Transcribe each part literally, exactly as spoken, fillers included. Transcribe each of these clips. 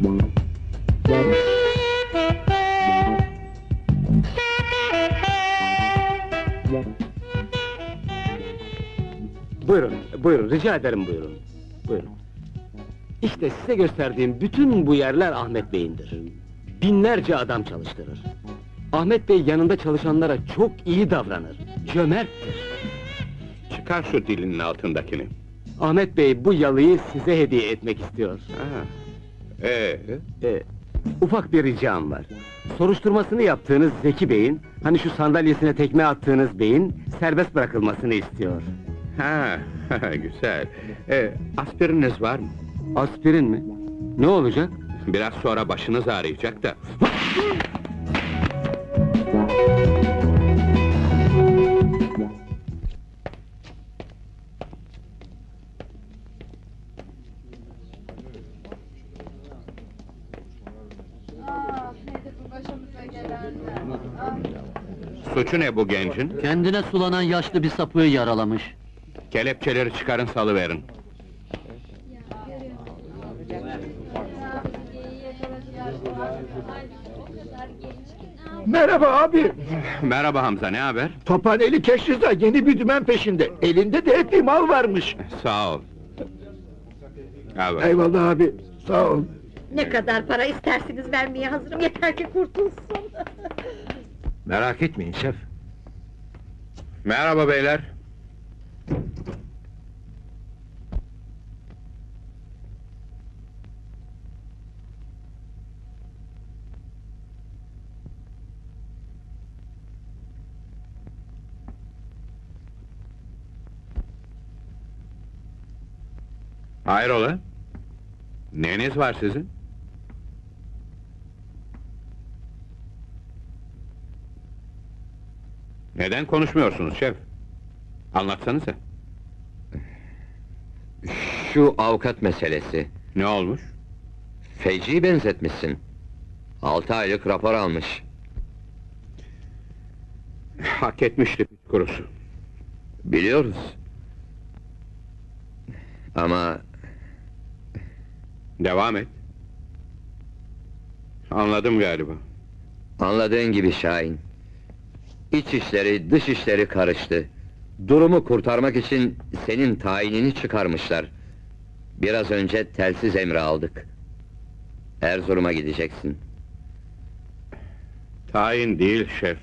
Buyurun, buyurun, rica ederim buyurun. Buyurun. İşte size gösterdiğim bütün bu yerler Ahmet Bey'indir. Binlerce adam çalıştırır. Ahmet Bey yanında çalışanlara çok iyi davranır, cömerttir. Çıkar şu dilinin altındakini. Ahmet Bey bu yalıyı size hediye etmek istiyor. Ha. Ee, Ee, ufak bir ricam var. Soruşturmasını yaptığınız Zeki Bey'in, hani şu sandalyesine tekme attığınız beyin, serbest bırakılmasını istiyor. ha, güzel. Ee, aspiriniz var mı? Aspirin mi? Ne olacak? Biraz sonra başınız ağrıyacak da. Suçu ne bu gencin? Kendine sulanan yaşlı bir sapığı yaralamış. Kelepçeleri çıkarın, salıverin. Merhaba abi! Merhaba Hamza, ne haber? Tophaneli Keşriza yeni bir dümen peşinde. Elinde de epey mal varmış. Sağ ol. Evet. Eyvallah abi, sağ ol. Ne kadar para isterseniz vermeye hazırım, yeter ki kurtulsun. Merak etmeyin şef. Merhaba beyler. Hayrola? Neyiniz var sizin? Neden konuşmuyorsunuz şef? Anlatsanıza. Şu avukat meselesi. Ne olmuş? Feci'yi benzetmişsin. Altı aylık rapor almış. Hak etmişti piç kurusu. Biliyoruz. Ama Devam et. Anladım galiba. anladığın gibi Şahin. İç işleri, dış işleri karıştı. Durumu kurtarmak için senin tayinini çıkarmışlar. Biraz önce telsiz emri aldık. Erzurum'a gideceksin. Tayin değil şef.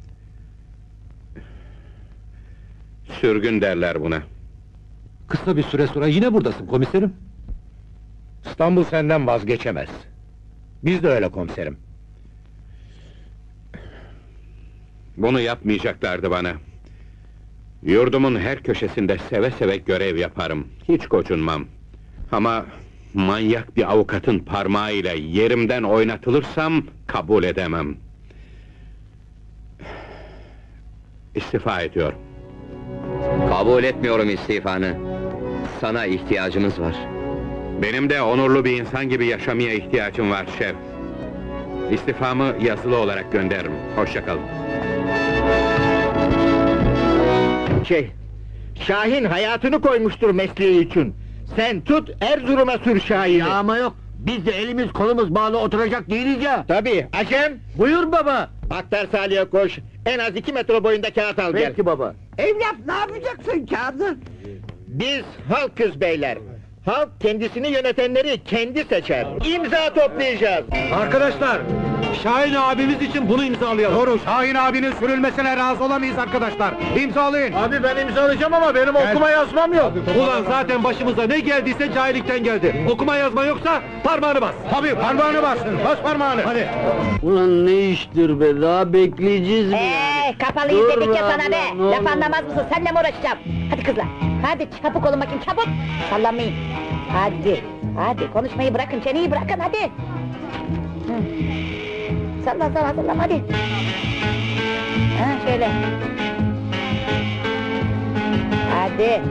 Sürgün derler buna. Kısa bir süre sonra yine buradasın komiserim. İstanbul senden vazgeçemez. Biz de öyle komiserim. Bunu yapmayacaklardı bana. Yurdumun her köşesinde seve seve görev yaparım. Hiç gocunmam. Ama manyak bir avukatın parmağıyla yerimden oynatılırsam kabul edemem. İstifa ediyorum. Kabul etmiyorum istifanı. Sana ihtiyacımız var. Benim de onurlu bir insan gibi yaşamaya ihtiyacım var şef. İstifamı yazılı olarak gönderirim. Hoşça kalın. Şey, Şahin hayatını koymuştur mesleği için. Sen tut, Erzurum'a sür Şahin'i. Ama yok, biz de elimiz kolumuz bağlı oturacak değiliz ya! Tabii, Acem! Buyur baba! Aktar Salih'e koş, en az iki metre boyunda kağıt al gel. Peki baba! Evlat, ne yapacaksın kağıdı? Biz halkız beyler. Halk kendisini yönetenleri kendi seçer. İmza toplayacağız. Arkadaşlar, Şahin abimiz için bunu imzalayalım. Doğru, Şahin abinin sürülmesine razı olamayız arkadaşlar. İmzalayın. Abi ben imzalayacağım ama benim okuma yazmam yok. Ulan zaten başımıza ne geldiyse cahillikten geldi. Okuma yazma yoksa parmağını bas. Tabii, parmağını bassın, bas parmağını. Hadi. Ulan ne iştir be, daha bekleyeceğiz mi yani? Eee, kapalı Dur izledik ya be sana be! abla, ne olur. Laf anlamaz mısın, seninle mi uğraşacağım? Hadi kızlar, hadi çabuk olun bakayım, çabuk! Sallamayın! Hadi, hadi, konuşmayı bırakın, çeneyi bırakın, hadi! Hı. Salla, salla, salla, hadi! Ha, şöyle! Hadi!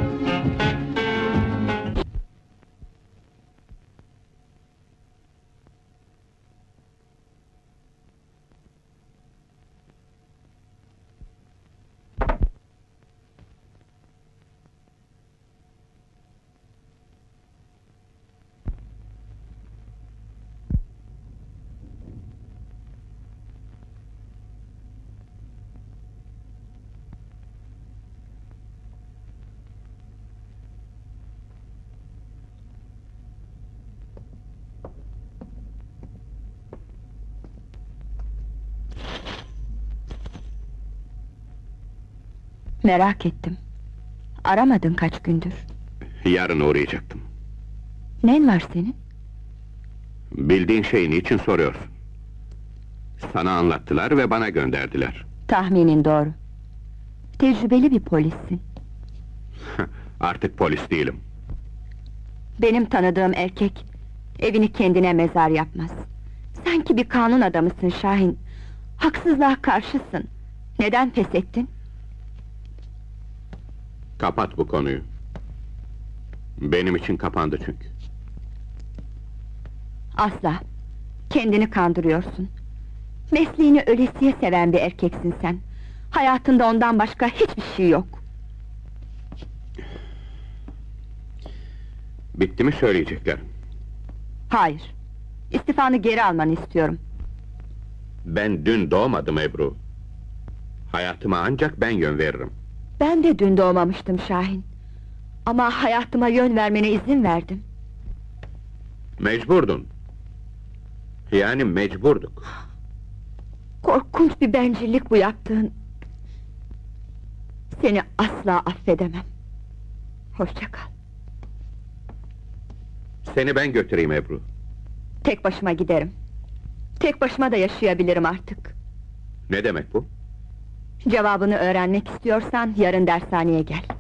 Merak ettim. Aramadın kaç gündür. Yarın uğrayacaktım. Nen var senin? Bildiğin şeyi niçin soruyorsun? Sana anlattılar ve bana gönderdiler. Tahminin doğru. Tecrübeli bir polissin. Artık polis değilim. Benim tanıdığım erkek evini kendine mezar yapmaz. Sanki bir kanun adamısın Şahin. Haksızlığa karşısın. Neden pes ettin? Kapat bu konuyu. Benim için kapandı çünkü. Asla. Kendini kandırıyorsun. Mesleğini ölesiye seven bir erkeksin sen. Hayatında ondan başka hiçbir şey yok. Bitti mi söyleyeceklerim? Hayır. İstifanı geri almanı istiyorum. Ben dün doğmadım Ebru. Hayatıma ancak ben yön veririm. Ben de dün doğmamıştım Şahin. Ama hayatıma yön vermene izin verdim. Mecburdun. Yani mecburduk. Korkunç bir bencillik bu yaptığın. Seni asla affedemem. Hoşça kal. Seni ben götüreyim Ebru. Tek başıma giderim. Tek başıma da yaşayabilirim artık. Ne demek bu? Cevabını öğrenmek istiyorsan yarın dershaneye gel.